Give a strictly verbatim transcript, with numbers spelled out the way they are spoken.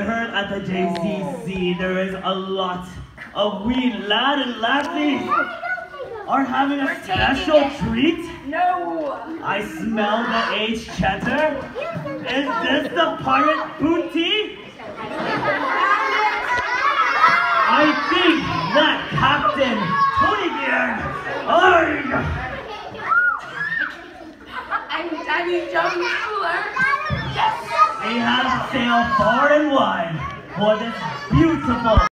heard at the J C C there is a lot of wee lad and lasses are having a special treat. No! I smell the age chatter. Is this the pirate booty? I think that Captain Tonybeard. Arrgh! I'm Danny Jones Fuller. Yes! They have sailed far and wide for this beautiful